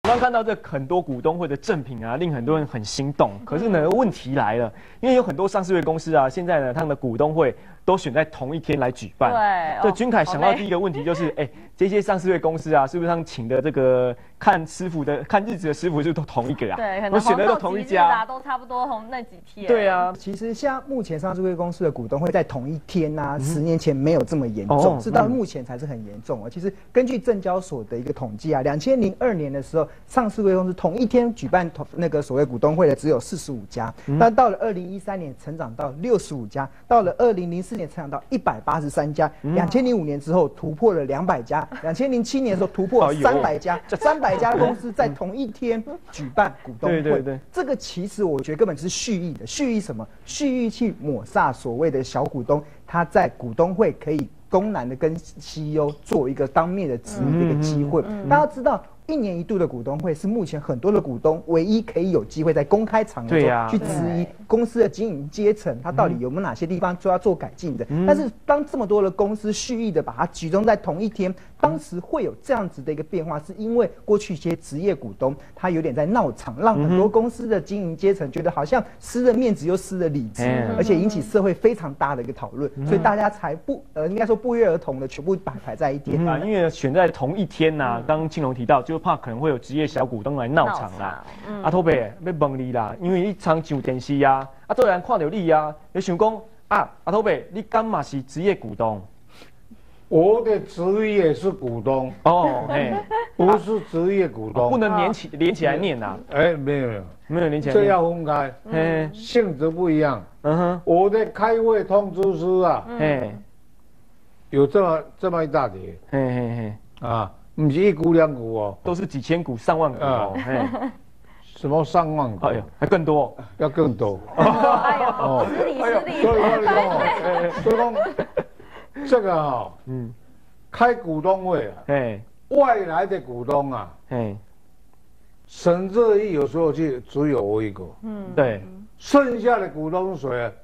刚看到这很多股东会的赠品啊，令很多人很心动。可是呢，问题来了，因为有很多上市会公司啊，现在呢，他们的股东会都选在同一天来举办。 对， 对，君凯想到第一个问题就是，这些上市会公司啊，是不是他们请的这个看日子的师傅是都同一个啊？ 对，可能选的都同一家， 都差不多同那几天。 对啊， 其实像目前上市会公司的股东会在同一天啊，10年前没有这么严重，是到目前才是很严重哦。其实根据证交所的一个统计啊，2002年的时候，上市会公司同一天举办那个所谓股东会的只有45家，但到了2013年成长到65家，到了2004年成长到183家，2005年之后突破了200家，2007年的时候突破了300家，300家公司在同一天举办股东会。对，这个其实我觉得根本是蓄意的，蓄意什么？蓄意去抹煞所谓的小股东，他在股东会可以公然的跟 CEO 做一个当面的质疑的一个机会。大家知道，1年1度的股东会是目前很多的股东唯一可以有机会在公开场合中去质疑公司的经营阶层，它到底有没有哪些地方就要做改进的。但是当这么多的公司蓄意的把它集中在同一天，当时会有这样子的一个变化，是因为过去一些职业股东他有点在闹场，让很多公司的经营阶层觉得好像失了面子又失了理智，而且引起社会非常大的一个讨论，所以大家才应该说不约而同的全部摆排在一天啊，因为选在同一天呐，刚刚庆隆提到就怕可能会有职业小股东来闹场啦。土伯要问你啦，因为你常上电视啊，做人看到你啊，你想讲啊，土伯你敢嘛是职业股东？ 我的职业是股东哦， 不是职业股东， 不能连起来念呐。 没有连起来， 这要分开，性质不一样。我的开会通知书啊，有这么一大叠，啊，不是1股2股哦， 都是几千股、上万股哦， 什么上万股？ 哎呦，还更多， 要更多。 失礼。 所以说这个哈，开股东会啊，外来的股东啊，省这一有时候就只有我一个， 对， 剩下的股东谁啊？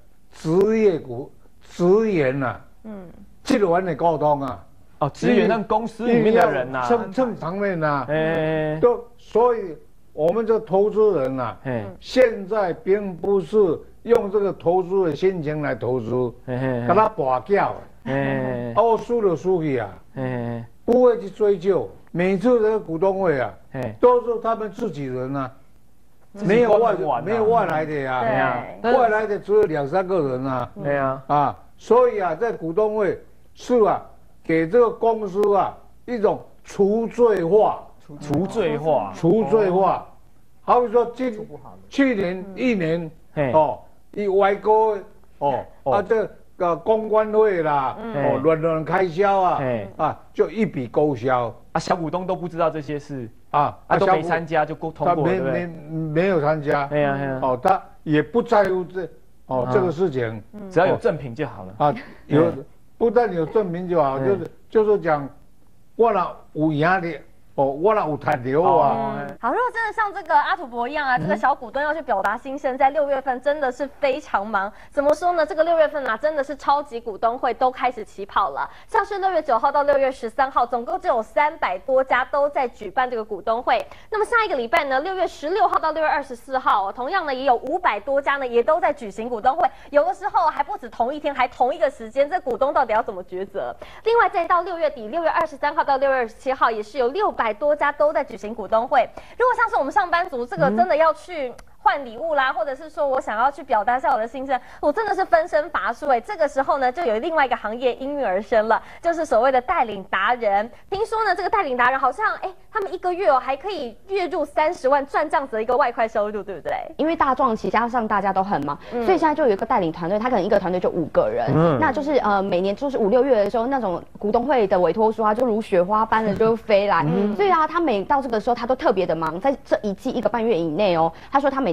职员呐，这个玩的沟通啊， 职员让公司里面的人呐， 正常面呐，所以我们这投资人呐，现在并不是用这个投资的心情来投资，给他拔掉。我输了输去啊，不会去追究。每次的股东会啊，都是他们自己人啊，没有外来的呀，外来的只有2、3个人啊，所以啊，在股东会是啊，给这个公司啊一种除罪化，好比说去年1年一歪锅这个公关会啦，乱开销啊，就一笔勾销啊，小股东都不知道这些事啊， 都没参加就通过，对不对？ 没有参加，他也不在乎这个事情， 只要有赠品就好了啊，不但有证明就好，就是讲我那有赢的。我那有谈流啊。 好，如果真的像这个阿土伯一样啊，这个小股东要去表达心声，在6月份真的是非常忙。怎么说呢？这个6月份啊，真的是超级股东会都开始起跑了。像是6月9号到6月13号，总共就有300多家都在举办这个股东会。那么下一个礼拜呢，6月16号到6月24号，同样呢也有500多家呢也都在举行股东会。有的时候还不止同一天，还同一个时间，这股东到底要怎么抉择？另外再到6月底，6月23号到6月27号，也是有600多家都在举行股东会。如果像是我们上班族，这个真的要去换礼物啦，或者是说我想要去表达一下我的心声，我真的是分身乏术这个时候呢，就有另外一个行业应运而生了，就是所谓的带领达人。听说呢，这个带领达人好像他们1个月还可以月入30万，赚这样子的一个外快收入，对不对？ 因为大壮期加上大家都很忙，所以现在就有一个带领团队，他可能一个团队就5个人，那就是每年就是5、6月的时候，那种股东会的委托书啊，就如雪花般的就飞来，所以啊，他每到这个时候他都特别的忙，在这一季1个半月以内他说他每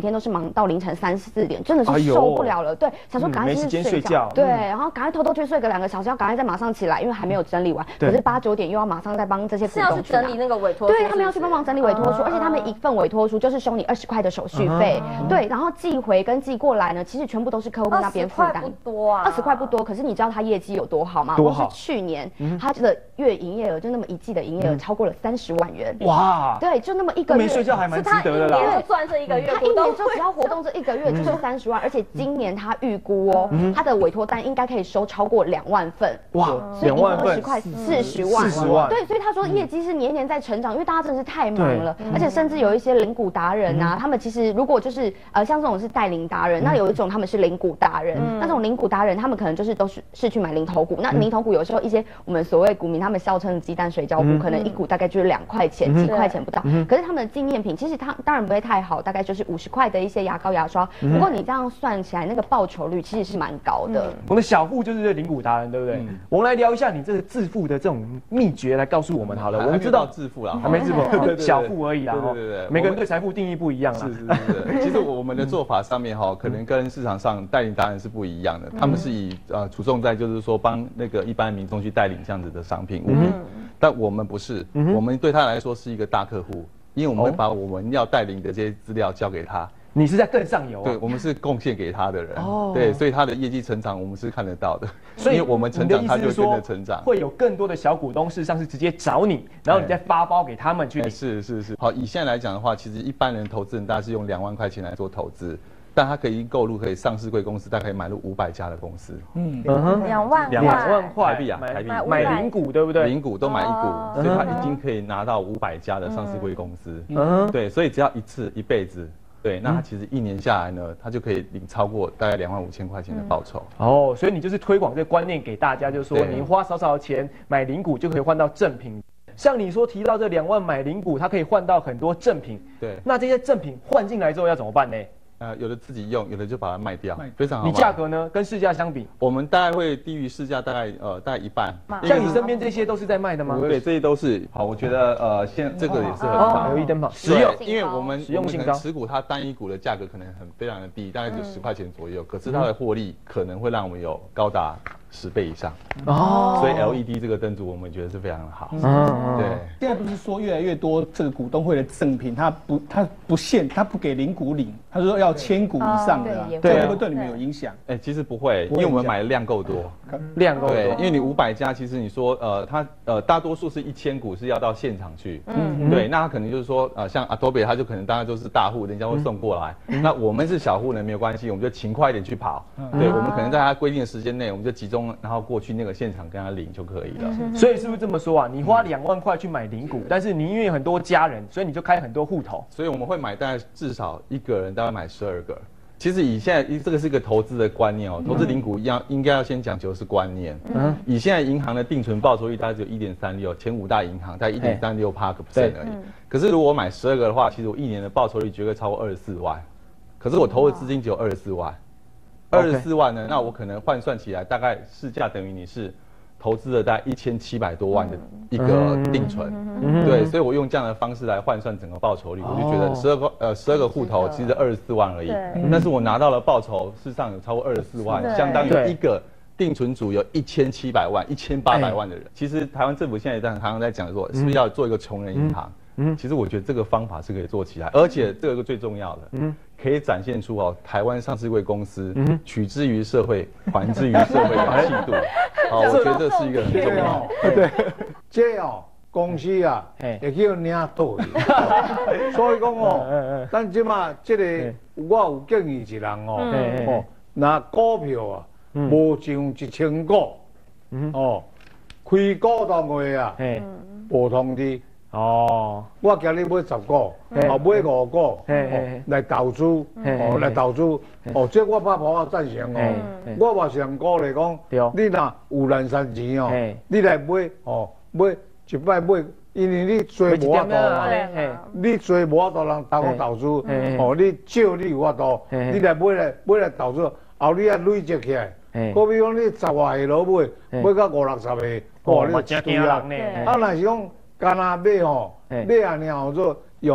天都是忙到凌晨3、4点，真的是受不了了。对，想说赶快去睡觉，对，然后赶快偷偷去睡个2个小时，要赶快再马上起来，因为还没有整理完。可是8、9点又要马上再帮这些股东是要去整理那个委托书， 对他们要去帮忙整理委托书，而且他们一份委托书就是收你20块的手续费，对，然后寄回跟寄过来呢，其实全部都是客户那边负担。 不多啊 ，20块不多，可是你知道他业绩有多好吗？ 多好！ 是去年他的月营业额就那么一季的营业额超过了30万元。 哇！ 对，就那么一个月， 没睡觉还蛮值得的啦。 他一年就赚这1个月， 他一年就只要活动这1个月就是30万，而且今年他预估哦，他的委托单应该可以收超过2万份。 哇，2万份 ，20块40万 ，40万。 对，所以他说业绩是年年在成长，因为大家真的是太忙了，而且甚至有一些零股达人啊，他们其实如果就是像这种是带零达人，那有一种他们是零股达人，那种零股达人他们可能就是都是去买零头股，那零头股有时候一些我们所谓股民他们笑称的鸡蛋水饺股，可能一股大概就是2块钱、几块钱不到，可是他们的纪念品其实它当然不会太好，大概就是50块的一些牙膏、牙刷，不过你这样算起来，那个报酬率其实是蛮高的。 我们小富就是零股达人，对不对？我们来聊一下你这个致富的这种秘诀，来告诉我们好了。我们知道致富了， 还没致富，小富而已啦。 对， 每个人对财富定义不一样啦。 是。其实我们的做法上面可能跟市场上带领达人是不一样的，他们是以注重在就是说帮那个一般民众去带领这样子的商品物品，但我们不是，我们对他来说是一个大客户，因为我们会把我们要带领的这些资料交给他。 你是在更上游， 对，我们是贡献给他的人，对，所以他的业绩成长我们是看得到的， 所以因为我们成长，他就跟着成长， 会有更多的小股东事实上是直接找你，然后你再发包给他们去。 是。好，以现在来讲的话，其实一般人投资人大概是用2万块钱来做投资，但他可以购入可以上市贵公司，大概可以买入500家的公司。 2万块台币啊，台币买零股对不对？ 零股都买1股，所以他已经可以拿到500家的上市贵公司。对，所以只要一次一辈子。对，那他其实1年下来呢，他就可以领超过大概25000块钱的报酬。 哦，所以你就是推广这个观念给大家，就是说你花少少的钱买零股就可以换到正品。像你说提到这2万买零股，它可以换到很多正品。 对， 那这些正品换进来之后要怎么办呢？ 有的自己用，有的就把它卖掉，非常好。 你价格呢？跟市价相比， 我们大概会低于市价大概一半。 像你身边这些都是在卖的吗？ 对，这些都是好。我觉得现这个也是很棒 ，LED灯泡实用， 因为我们实用性高。 持股它单一股的价格可能非常的低，大概就10块钱左右，可是它的获利可能会让我们有高达10倍以上。所以 LED 这个灯组我们觉得是非常的好。对。 现在不是说越来越多这个股东会的赠品，它不给零股领，他说要1000股以上的，这会不会对你们有影响？ 其实不会，因为我们买的量够多，对，因为你500家，其实你说它大多数是1000股是要到现场去，对，那他可能就是说像Adobe他就可能大概都是大户，人家会送过来，那我们是小户呢没有关系，我们就勤快一点去跑，对，我们可能在他规定的时间内，我们就集中然后过去那个现场跟他领就可以了。 所以是不是这么说啊？你花2万块去买零股，但是你因为很多家人，所以你就开很多户头， 所以我们会买大概至少一个人大概买12个。其实以现在这个是一个投资的观念投资零股应该要先讲究是观念。以现在银行的定存报酬率大概只有1.36%，前5大银行大概1.36%而已。可是如果我买12个的话，其实我一年的报酬率绝对超过24万。可是我投的资金只有24万，24万呢，那我可能换算起来大概市价等于你是投资了大概1700多万的一个定存，对，所以我用这样的方式来换算整个报酬率，我就觉得12个户头其实24万而已，但是我拿到了报酬，事实上有超过24万，相当于一个定存组有1700万、1800万的人。其实台湾政府现在常常在讲说，是不是要做一个穷人银行？其实我觉得这个方法是可以做起来，而且这个最重要的，可以展现出台湾上市贵公司取之于社会，还之于社会的气度。我觉得这是一个很重要。 对，这公司啊，会叫领导的，所以讲咱即马这个我有建议一人那股票啊，无上1000股，开股东会啊，无通知。我今日买10股，买5股，来投资，这我100%我赞成我嘛是鼓励讲，你若有难赚钱你来买一摆买，因为你做无法度嘛，你做无法度人投资，你少你有法度，你来买来投资，后你啊累积起来，可比讲你10外下落买到50、60个，你对啊，若是讲。干那买买安尼做用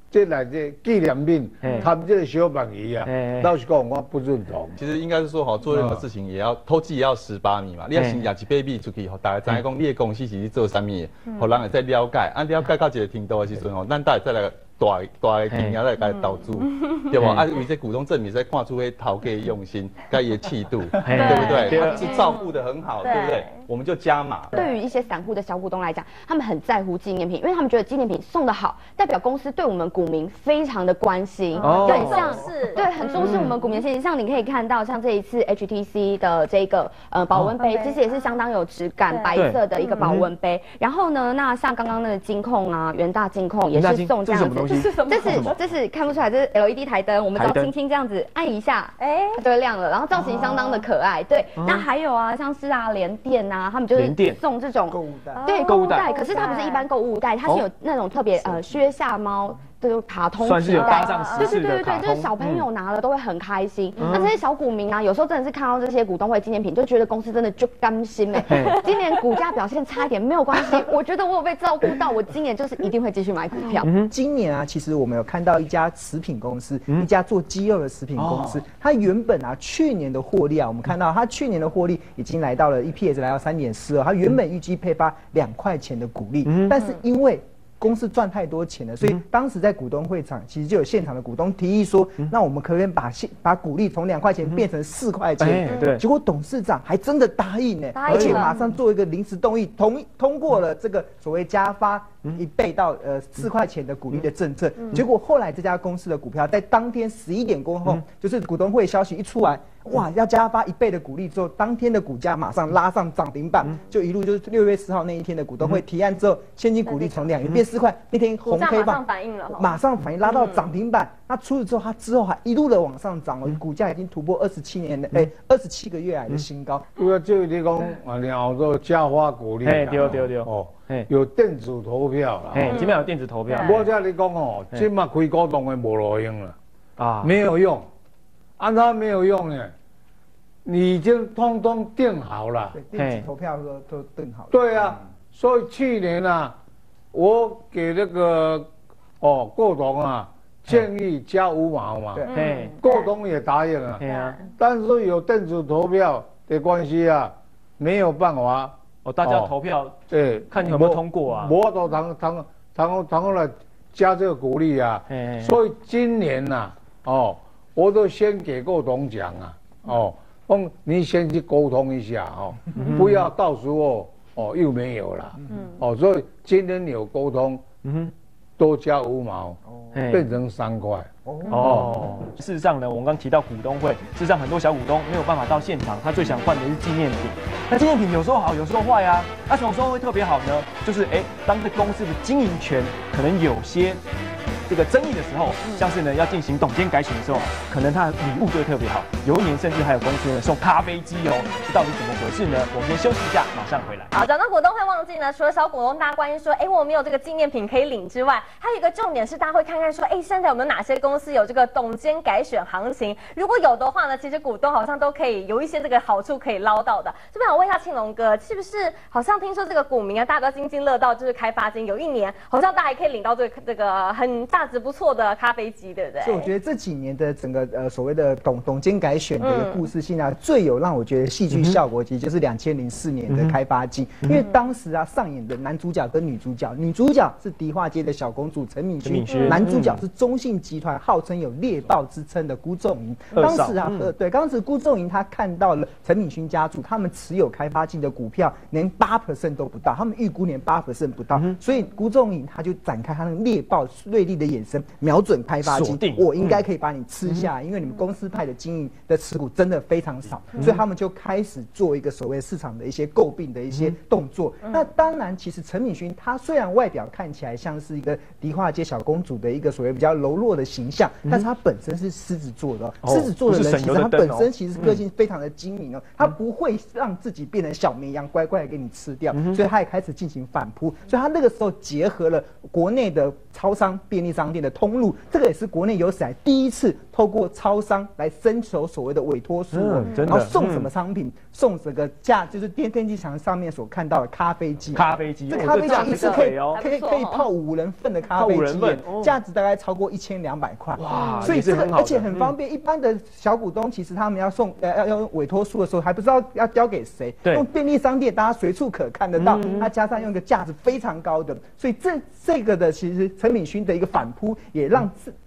这来这纪念品，贪这个小便宜啊，老实讲我不认同。 其实应该是说哈，做任何事情也要偷鸡也要18米嘛。你要先拿一百米出去，吼，大家知影讲你的公司是做啥物，互人会再了解。了解到一个程度的时阵吼，咱大家再来大的经验来甲投资，对吧？为这股东证明，才看出迄头家用心，甲伊的气度，对不对？是照顾得很好，对不对？我们就加码。 对于一些散户的小股东来讲，他们很在乎纪念品，因为他们觉得纪念品送得好，代表公司对我们股民非常的关心，对，像对很重视我们股民的心情。像你可以看到，像这一次 HTC 的这个保温杯，其实也是相当有质感，白色的一个保温杯。然后呢，那像刚刚那个金控啊，元大金控也是送这样子。这是什么？这是看不出来，这是 LED 台灯，我们只要轻轻这样子按一下，它就会亮了。然后造型相当的可爱，对。那还有啊，像是联电啊，他们就是送这种购物袋，对，购物袋。可是它不是一般购物袋，它是有那种特别薛下猫。对，卡通算是有搭上时事的卡通， 就是小朋友拿了都会很开心。那这些小股民啊，有时候真的是看到这些股东会纪念品，就觉得公司真的就甘心今年股价表现差一点没有关系，我觉得我有被照顾到，我今年就是一定会继续买股票。 今年啊，其实我们有看到一家食品公司，一家做鸡肉的食品公司，它原本啊去年的获利啊，我们看到它去年的获利已经来到了 EPS 来到3.42，它原本预计配发2块钱的股利，但是因为公司赚太多钱了，所以当时在股东会场，其实就有现场的股东提议说，那我们可不可以把股利从2块钱变成4块钱？对，结果董事长还真的答应呢，而且马上做一个临时动议，通过了这个所谓加发1倍到4块钱的股利的政策。结果后来这家公司的股票在当天11点过后，就是股东会消息一出来，哇，要加发1倍的股利之后，当天的股价马上拉上涨停板，就一路就是6月4号那一天的股东会提案之后，现金股利从2元变4块，那天红 K 棒马上反应拉到涨停板。那出了之后，它之后还一路的往上涨，股价已经突破27个月来的新高。 因为这个你讲啊，然后做加发股利， 对哦， 有电子投票啦， 这边有电子投票。 我这你讲哦，这嘛开股东的无路用了啊，没有用，按它没有用呢。你已经通通定好了， 电子投票都定好了。 对啊，所以去年啊，我给那个股东啊建议加5毛嘛，股东也答应了。但是有电子投票的关系啊，没有办法。 大家投票，看你有没有通过啊。 我都常来加这个股利啊，所以今年呐，我都先给股东讲啊，你先去沟通一下不要到时候又没有了，所以今天有沟通，多加5毛，变成3块。 事实上呢，我们刚提到股东会，事实上很多小股东没有办法到现场，他最想换的是纪念品。那纪念品有时候好，有时候坏啊。那什么时候会特别好呢？就是当这公司的经营权可能有些这个争议的时候，像是呢要进行董监改选的时候，可能它的礼物就会特别好。有一年甚至还有公司呢送咖啡机这到底怎么回事呢？我们先休息一下，马上回来。 好，讲到股东会旺季呢，除了小股东大家关心说，我们有这个纪念品可以领之外，还有一个重点是大家会看看说，现在有没有哪些公司有这个董监改选行情？如果有的话呢，其实股东好像都可以有一些这个好处可以捞到的。这边想问一下庆隆哥，是不是好像听说这个股民啊，大家都津津乐道，就是开发金有一年好像大家还可以领到这个很价值不错的咖啡机，对不对？ 所以我觉得这几年的整个所谓的董监改选的一个故事性啊，最有让我觉得戏剧效果，其实就是2004年的开发金，因为当时啊上演的男主角跟女主角，女主角是迪化街的小公主陈敏勋，男主角是中信集团号称有猎豹之称的辜仲颖。当时啊，当时辜仲颖他看到了陈敏勋家族他们持有开发金的股票连8% 都不到，他们预估连8% 不到，所以辜仲颖他就展开他那个猎豹锐利的眼神，瞄准开发金，我应该可以把你吃下来，因为你们公司派的经营的持股真的非常少，所以他们就开始做一个所谓市场的一些诟病的一些动作。那当然，其实陈敏勋他虽然外表看起来像是一个迪化街小公主的一个所谓比较柔弱的形象，但是他本身是狮子座的，狮子座的人其实他本身其实个性非常的精明他不会让自己变成小绵羊乖乖的给你吃掉，所以他也开始进行反扑，所以他那个时候结合了国内的超商、便利商店的通路，这个也是国内有史以来第一次透过超商来征求所谓的委托书，然后送什么商品，送这个就是电器墙上面所看到的咖啡机，这咖啡机一次可以泡5人份的咖啡机，价值大概超过1200块，哇，所以这个而且很方便。一般的小股东其实他们要送要用委托书的时候，还不知道要交给谁，用便利商店大家随处可看得到，它加上用一个价值非常高的，所以这个的其实陈敏勋的一个反扑，也让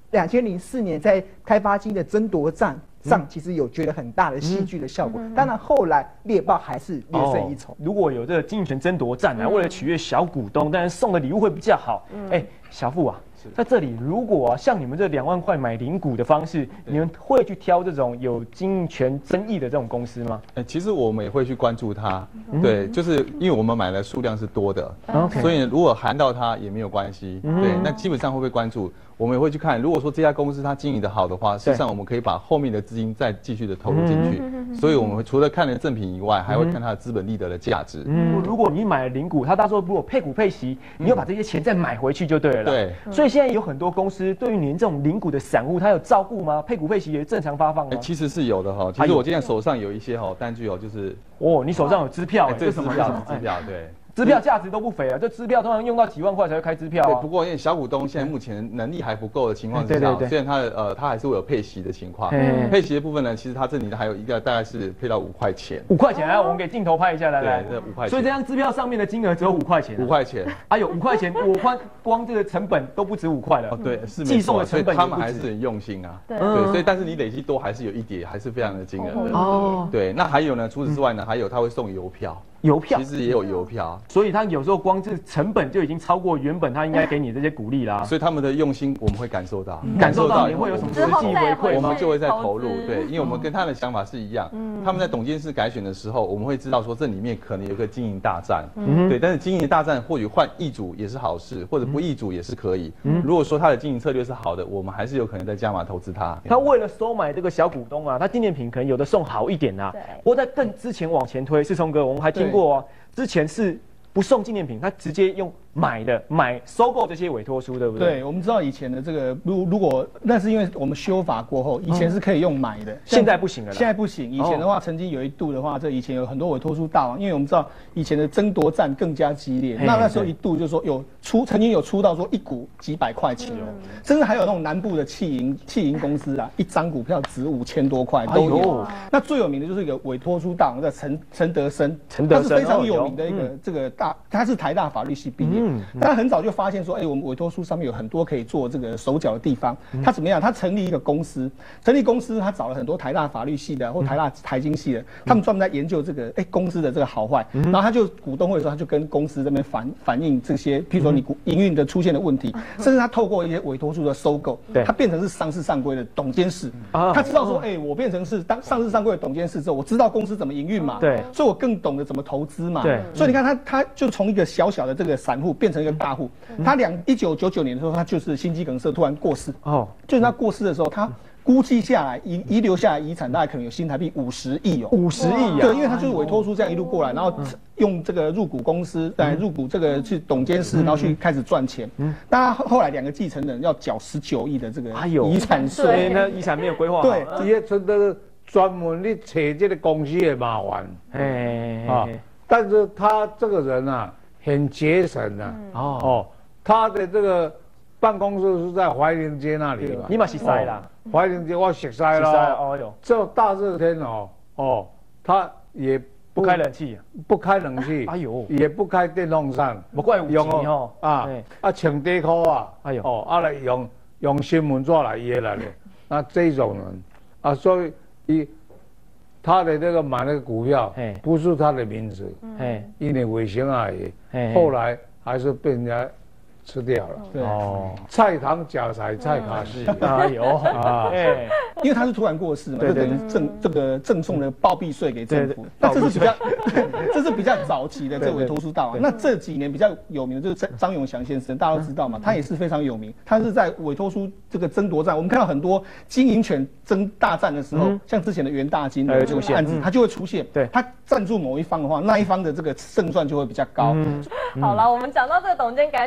2004年在开发金的争夺战上，其实有觉得很大的戏剧的效果。当然后来猎豹还是略胜一筹。 如果有这个经营权争夺战啊，为了取悦小股东，当然送的礼物会比较好。小富啊。在这里，如果像你们这2万块买零股的方式，你们会去挑这种有经营权争议的这种公司吗？ 其实我们也会去关注它，对，就是因为我们买的数量是多的，所以如果含到它也没有关系，对，那基本上会不会关注？我们也会去看，如果说这家公司它经营的好的话，事实上我们可以把后面的资金再继续的投入进去。所以我们会除了看了赠品以外，还会看它的资本利得的价值。 如果你买了零股，它到时候如果配股配息，你又把这些钱再买回去就对了。 对。 所以现在有很多公司对于您这种零股的散户，它有照顾吗？配股配息也正常发放吗？ 其实是有的哈。其实我今天手上有一些单据就是你手上有支票， 这是支票，对。 支票价值都不菲啊，这支票通常用到几万块才会开支票对，不过因为小股东现在目前能力还不够的情况之下，虽然他还是会有配息的情况。配息的部分呢，其实它这里还有一个大概是配到5块钱。 5块钱，来我们给镜头拍一下，来， 这5块钱。 所以这张支票上面的金额只有5块钱。 5块钱。 5块钱，我光这个成本都不止5块了。 对，是寄送的成本他们还是很用心啊。对，所以但是你累积多还是有一叠，还是非常的惊人的。对，那还有呢，除此之外呢，还有他会送邮票。 邮票其实也有邮票， 所以他有时候光是成本就已经超过原本他应该给你这些鼓励啦。 所以他们的用心我们会感受到， 你会有什么实际回馈吗？我们就会在投入，对，因为我们跟他的想法是一样。他们在董监事改选的时候，我们会知道说这里面可能有个经营大战，对，但是经营大战或许换易主也是好事，或者不易主也是可以。如果说他的经营策略是好的，我们还是有可能在加码投资他。 他为了收买这个小股东啊，他纪念品可能有的送好一点啊。不过在更之前往前推，世聪哥，我们还听过啊。之前是不送纪念品，他直接用收购这些委托书，对不对？ 对，我们知道以前的这个，如果那是因为我们修法过后，以前是可以用买的， 现在不行了。 现在不行，以前的话，曾经有一度的话，以前有很多委托书大王，因为我们知道以前的争夺战更加激烈，那时候一度就说曾经有出到说1股几百块钱哦，甚至还有那种南部的汽银公司啊，一张股票值5000多块都有。那最有名的就是一个委托书大王叫陈德生，他是非常有名的一个他是台大法律系毕业。他很早就发现说，我们委托书上面有很多可以做这个手脚的地方。他怎么样？他成立一个公司，他找了很多台大法律系的或台大财经系的，他们专门在研究这个公司的这个好坏。然后他就股东会的时候，他就跟公司这边反映这些，譬如说你营运的出现的问题，甚至他透过一些委托书的收购，他变成是上市上柜的董监事。他知道说，我变成是当上市上柜的董监事之后，我知道公司怎么营运嘛，对，所以我更懂得怎么投资嘛，对。所以你看他就从一个小小的这个散户变成一个大户。他1999年的时候，他就是心肌梗塞突然过世。就是他过世的时候，他估计下来遗留下来遗产大概可能有新台币50亿哦，50亿啊！对，因为他就是委托书这样一路过来，然后用这个入股公司，入股这个去董监事，然后去开始赚钱。但他后来2个继承人要缴19亿的这个遗产税， 那遗产没有规划好。 对，这些真的是专门去扯这个公司的麻烦。但是他这个人啊。很节省啊！他的这个办公室是在怀宁街那里嘛？ 你嘛是塞啦？ 怀宁街我熟悉啦。这大热天他也不开冷气， 也不开电风扇， 不怪有钱穿短裤啊，来用新闻纸来掖来的。那这种人所以他的这个买那个股票不是他的名字，因为卫星而已，后来还是被人家吃掉了。菜堂假财菜卡西， 因为他是突然过世嘛，就等于赠送了报币税给政府。那这是比较早期的这委托书大王。那这几年比较有名的就是张永祥先生，大家都知道嘛，他也是非常有名。他是在委托书这个争夺战，我们看到很多经营权争大战的时候，像之前的元大金的这个案子，他就会出现。对，他赞助某一方的话，那一方的这个胜算就会比较高。 好了，我们讲到这个董监改选行情。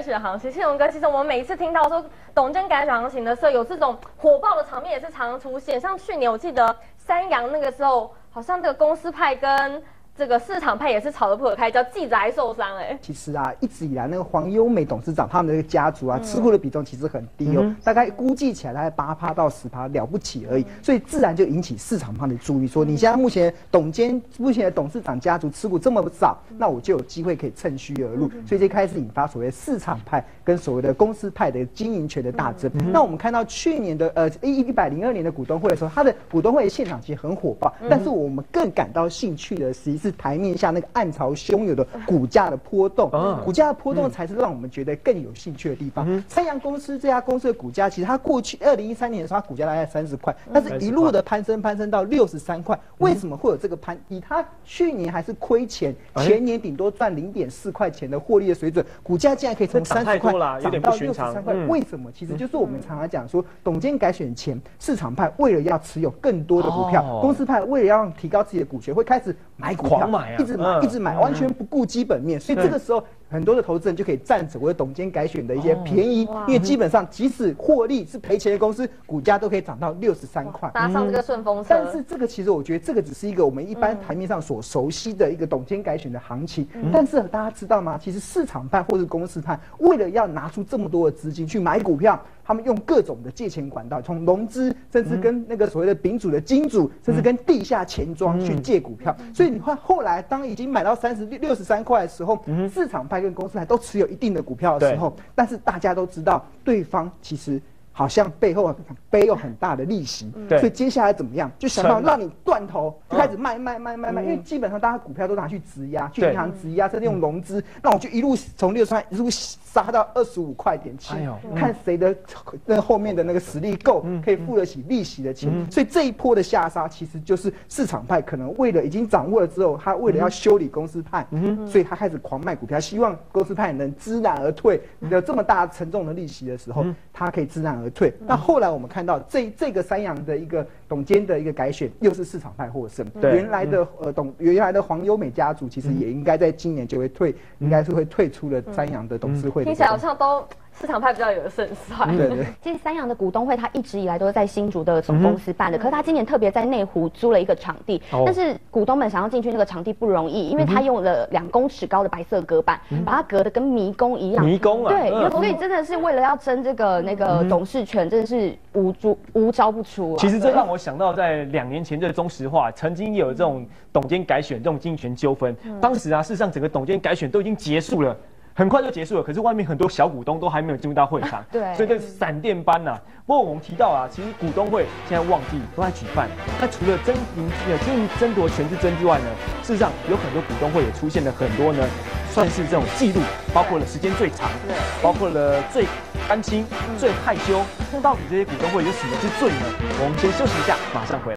其实庆隆哥，其实我们每一次听到说董监改选行情的时候，有这种火爆的场面也是常常出现。像去年我记得三阳那个时候，好像这个公司派跟这个市场派也是吵得不可开交，记者还受伤哎。 其实啊，一直以来那个黄优美董事长他们的家族啊，持股的比重其实很低哦，大概估计起来大概8%到10%了不起而已，所以自然就引起市场方的注意，说你现在目前的董事长家族持股这么少，那我就有机会可以趁虚而入，所以就开始引发所谓市场派跟所谓的公司派的经营权的大争。那我们看到去年的102年的股东会的时候，他的股东会现场其实很火爆，但是我们更感到兴趣的实际是台面下那个暗潮汹涌的股价的波动，股价的波动才是让我们觉得更有兴趣的地方。三阳公司这家公司的股价，其实它过去2013年的时候，它股价大概30块，但是一路的攀升到63块。为什么会有这个以它去年还是亏钱，前年顶多赚0.4块钱的获利的水准，股价竟然可以从30块涨到63块？为什么？其实就是我们常常讲说，董监改选前，市场派为了要持有更多的股票，公司派为了要提高自己的股权，会开始买股票，一直买，完全不顾基本面，所以这个时候很多的投资人就可以占所谓董监改选的一些便宜，因为基本上即使获利是赔钱的公司，股价都可以涨到63块， 搭上这个顺风车。 但是这个其实我觉得这个只是一个我们一般台面上所熟悉的一个董监改选的行情，但是大家知道吗？其实市场派或是公司派为了要拿出这么多的资金去买股票，他们用各种的借钱管道，从融资，甚至跟那个所谓的丙组的金主，甚至跟地下钱庄去借股票。所以你看，后来当已经买到63块的时候，市场派跟公司派都持有一定的股票的时候，但是大家都知道对方其实好像背后背有很大的利息，所以接下来怎么样？就想到让你断头，就开始卖，因为基本上大家股票都拿去质押，去银行质押，甚至用融资，那我就一路从63块一路杀到25块点7，看谁的那后面的那个实力够，可以付得起利息的钱。所以这一波的下杀，其实就是市场派可能为了已经掌握了之后，他为了要修理公司派，所以他开始狂卖股票，希望公司派能知难而退。有这么大沉重的利息的时候，他可以知难而退。那后来我们看到这个三阳的一个董监的一个改选，又是市场派获胜。原来的黄优美家族其实也应该在今年就会应该是会退出了三阳的董事会。 听起来好像都市场派比较有胜算。 对。 其实三阳的股东会，它一直以来都是在新竹的总公司办的，可是它今年特别在内湖租了一个场地，但是股东们想要进去那个场地不容易，因为它用了2公尺高的白色隔板，把它隔得跟迷宫一样。 迷宫啊！ 对，所以真的是为了要争这个那个董事权，真的是无招不出啊。 其实这让我想到，在2年前这中石化曾经也有这种董监改选这种经营权纠纷，当时啊，事实上整个董监改选都已经结束了。很快就结束了，可是外面很多小股东都还没有进入到会场， 对， 所以这闪电般呐。不过我们提到啊，其实股东会现在旺季都在举办，那除了经营争夺权之争之外呢，事实上有很多股东会也出现了很多呢，算是这种记录，包括了时间最长，包括了最单亲、最害羞，到底这些股东会有什么之最呢？我们先休息一下，马上回来。